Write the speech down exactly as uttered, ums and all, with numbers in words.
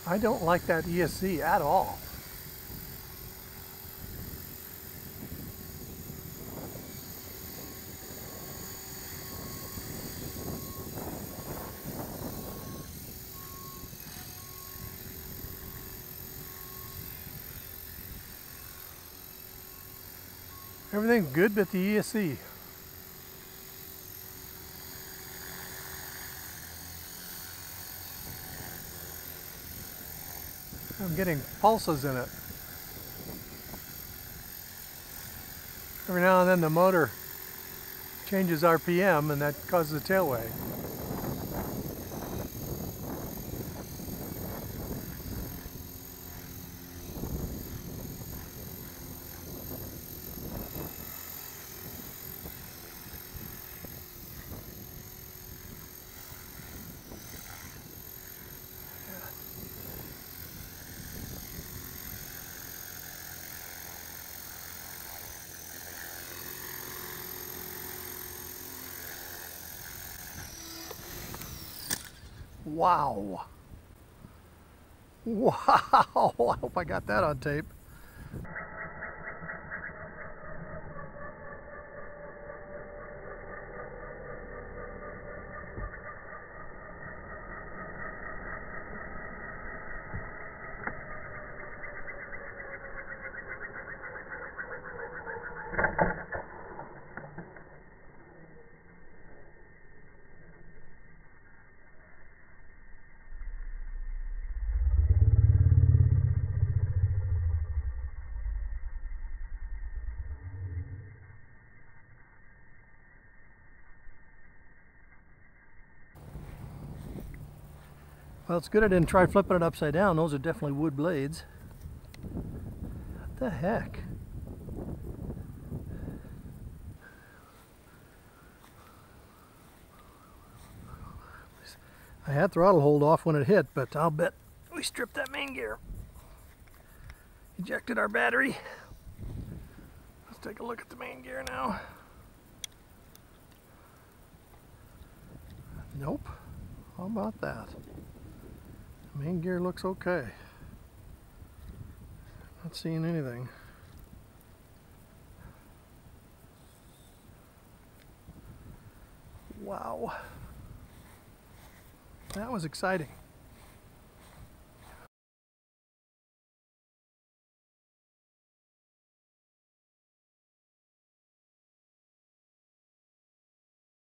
I don't like that E S C at all. Everything's good but the E S C. I'm getting pulses in it. Every now and then the motor changes R P M and that causes a tail wag. Wow. Wow. I hope I got that on tape. Well, it's good I didn't try flipping it upside down. Those are definitely wood blades. What the heck? I had throttle hold off when it hit, but I'll bet we stripped that main gear. Ejected our battery. Let's take a look at the main gear now. Nope. How about that? The main gear looks okay. Not seeing anything. Wow. That was exciting.